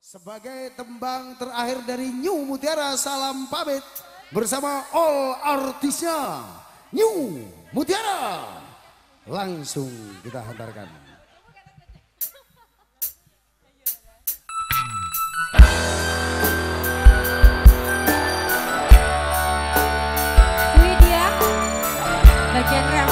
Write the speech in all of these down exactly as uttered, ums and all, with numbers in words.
Sebagai tembang terakhir dari New Mutiara, salam pamit bersama all artisnya New Mutiara. Langsung kita hantarkan. Widya, bagian rap.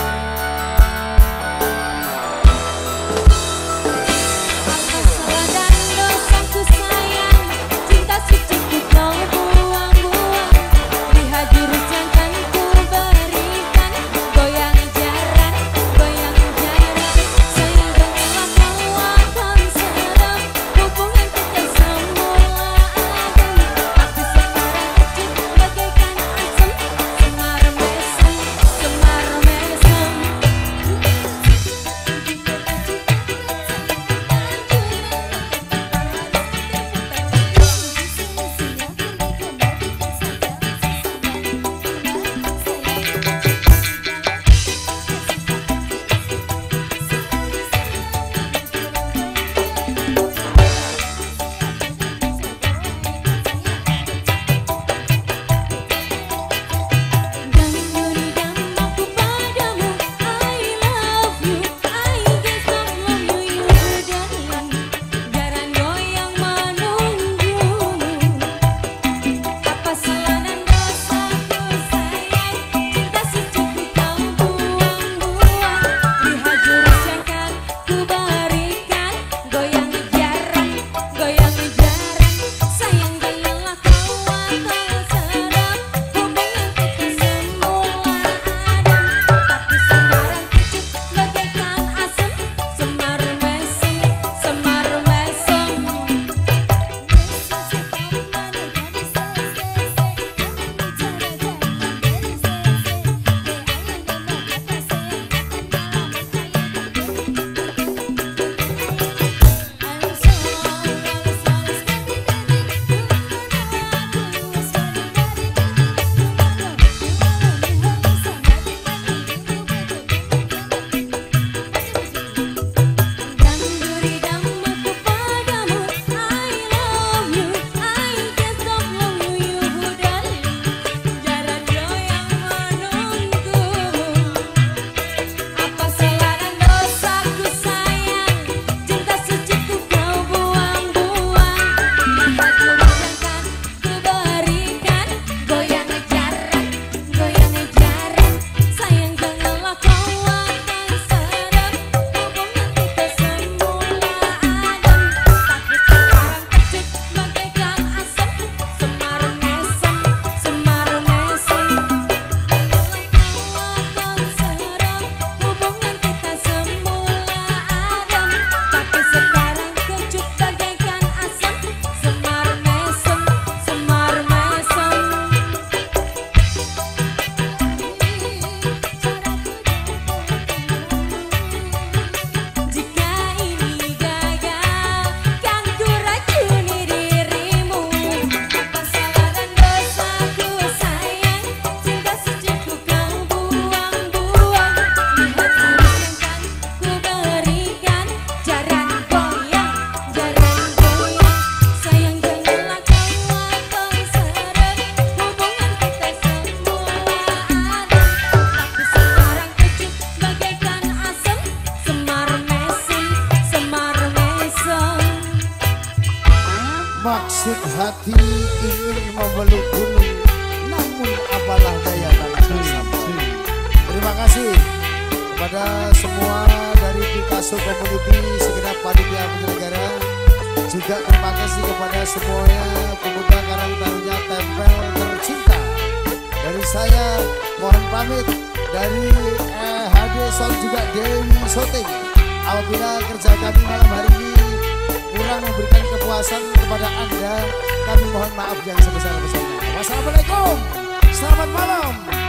Maksud hati ingin memeluk gunung, namun apalah daya tak sampai. Terima kasih kepada semua dari Picasso Community, segenap panitia penyelenggara. Juga terima kasih kepada semuanya pemuda Karang Taruna Tempel tercinta. Dari saya mohon pamit, dari eh, H D Sound juga Dewi Soting. Apabila kerja kami malam hari ini kurang memberikan kepuasan kepada Anda, kami mohon maaf yang sebesar-besarnya. Wassalamualaikum, selamat malam.